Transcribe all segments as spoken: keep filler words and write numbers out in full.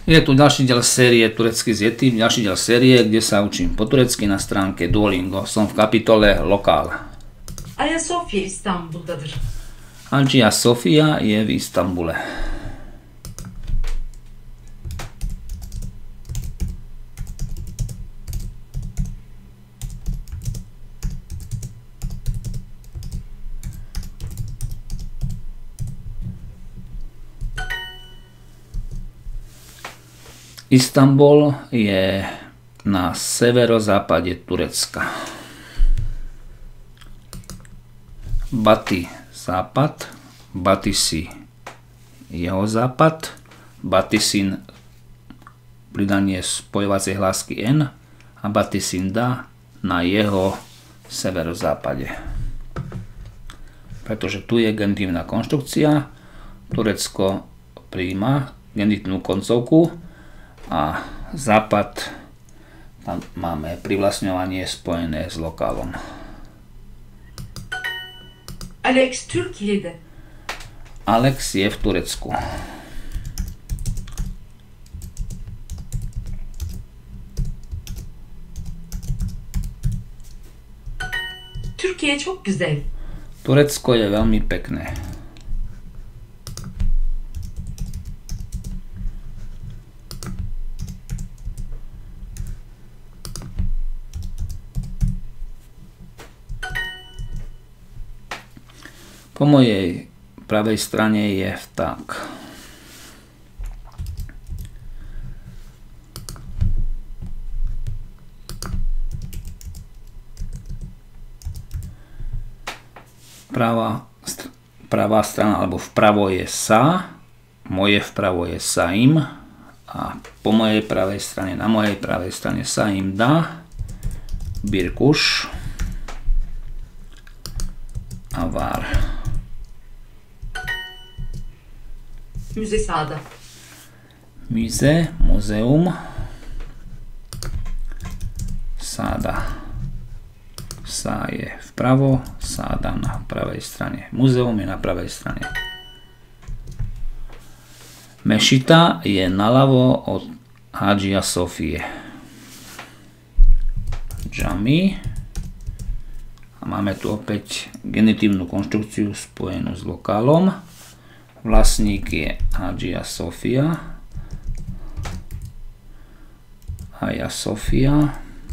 Je tu ďalší diel série Turecký s Yetim, ďalší diel série, kde sa učím po turecky na stránke Duolingo. Som v kapitole Lokál. Ayasofya İstanbul'dadır. Hagia Sofia je v Istanbule. Istanbul je na severozápade Turecka. Bati západ, Batisi jeho západ, Batisin pridanie spojovacej hlásky N a Batisinda na jeho severozápade. Pretože tu je genitívna konštrukcia, Turecko prijíma genitívnu koncovku a západ, tam máme privlastňovanie spojené s lokálom. Alex Türkiye'de. Alex je v Turecku. Türkiye çok güzel. Turecko je veľmi pekné. Po mojej pravej strane je vták. Pravá, pravá strana, alebo vpravo je sa, moje vpravo je saim a po mojej pravej strane, na mojej pravej strane saim da, birkuš a var. Müze sağda. Müze, muzeum, sáda. Sá je vpravo, sáda na pravej strane. Muzeum je na pravej strane. Mešita je naľavo od Hagia Sofie. Džami. A máme tu opäť genitívnu konštrukciu spojenú s lokálom. Vlastník je Hagia Sofia. Hagia Sofia.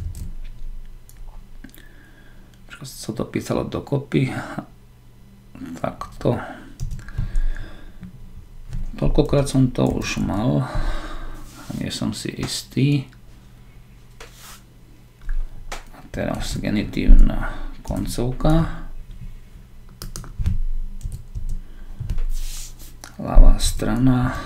Počkaj, sa to písalo dokopy. Takto. Toľkokrát som to už mal. Nie som si istý. A teraz genitívna koncovka. Ľavá strana.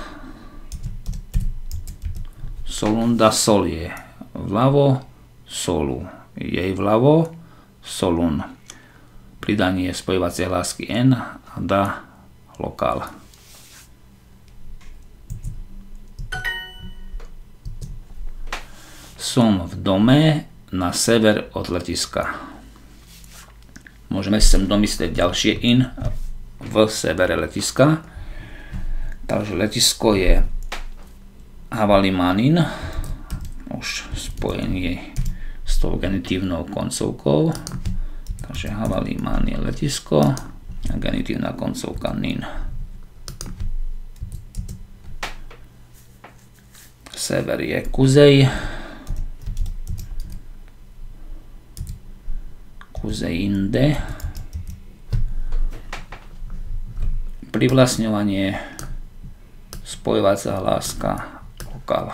Solunda sol je vľavo, solu. Jej vľavo, solun. Pridanie spojovacej hlásky N a da, lokál. Som v dome na sever od letiska. Môžeme sem domyslieť ďalšie in v severe letiska. Takže letisko je Havalimanin, už spojenie s tou genitívnou koncovkou. Takže Havaliman je letisko a genitívna koncovka nin. Sever je Kuzej. Kuzejinde. Privlastňovanie spojovacia hláska lokál.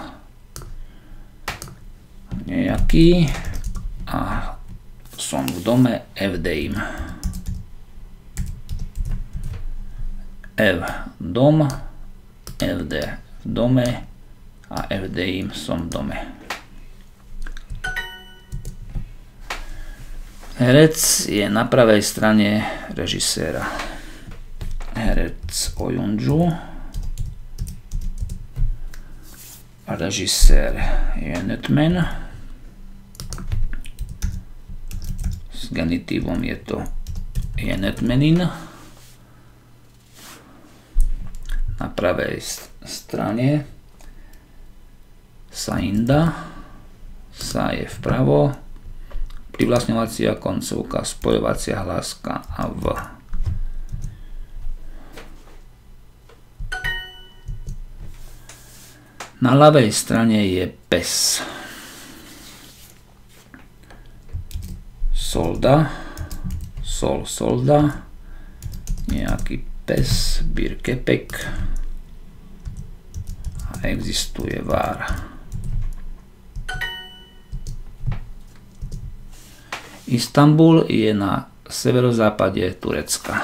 Nejaký a som v dome evdejim. Ev dom, evde v dome a evdejim som v dome. Herec je na pravej strane režiséra. Herec Oyuncu. Režisér yönetmen. S genitívom je to yönetmenin. Na pravej strane Sainda. Sa je vpravo. Privlastňovacia koncovka, spojovacia hláska a v. Na ľavej strane je pes. Solda. Sol, solda. Nejaký pes, birkepek. A existuje vár. Istanbul je na severozápade Turecka.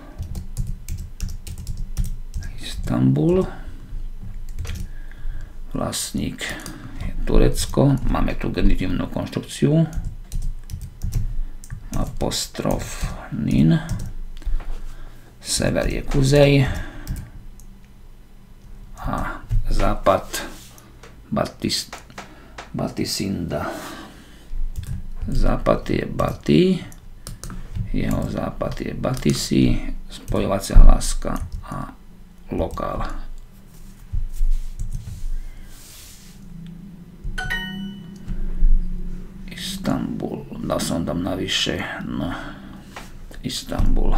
Istanbul. Vlastník je Turecko. Máme tu genitívnu konštrukciu. Apostrof nin. Sever je Kuzej. A západ Batis, Batisinda. Západ je Bati, jeho západ je Batisi, spojovacia hláska a lokál. Istanbul, dal som tam navyše, no, Istanbul.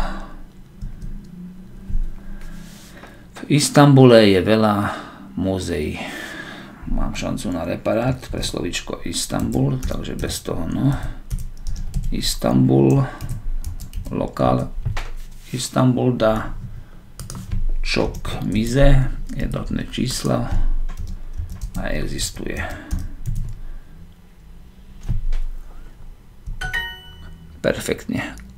V Istanbule je veľa múzeí. Mám šancu na reparát pre slovíčko Istanbul, takže bez toho no. Istanbul, lokál Istanbul dá čok mize, jednotné čísla a existuje. Perfektne.